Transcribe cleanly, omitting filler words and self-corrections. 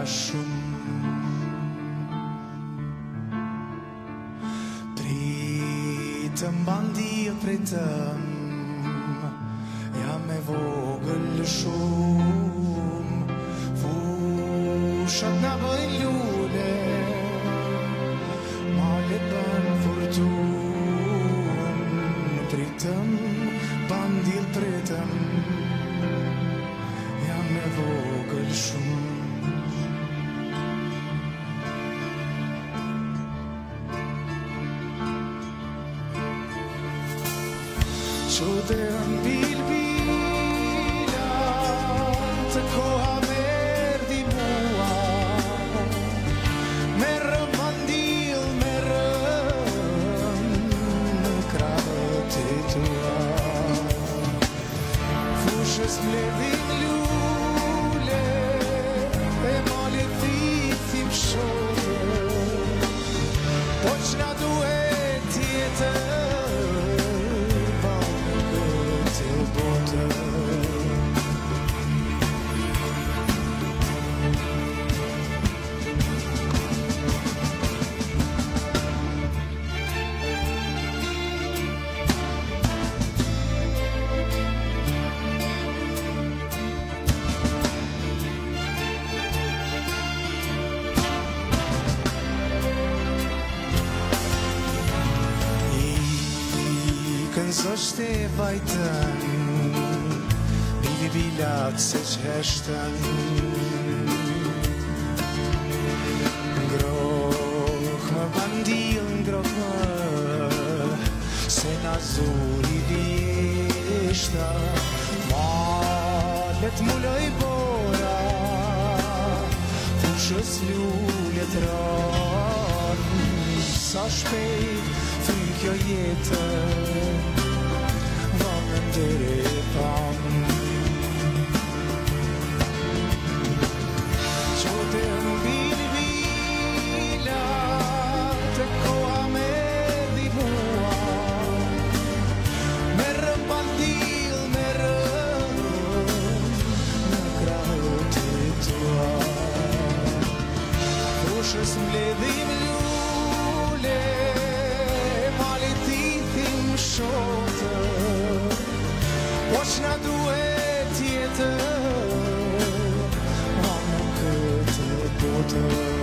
shumë. Pritëm bandi pritëm, jam e vogël shumë, fushat na bëjnë lule, malet bën furtun. Pritëm bandi pritëm, jam e vogël shumë. Qotën bilbila, të koha merdi mua, merëm bandil, merëm në krahët e tua. Fushës mbledhin lule, e malit thithim shote, po qna duhet tjetër, Zështë e vajtën, bili bilat se qeshtën, ngroh më bandil, ngroh më, se na zuri vishta, malet mulloj bora, fushës lullet ranë, sa shpejt fry kjo jetë, dere pam. Qotën bilbila, të koha merdi mua, merëm bandil, merëm në krahët e tua. Fushës mbledhim lule, malit thithim shote, po qna duhet tjetër, ma në këtë botë.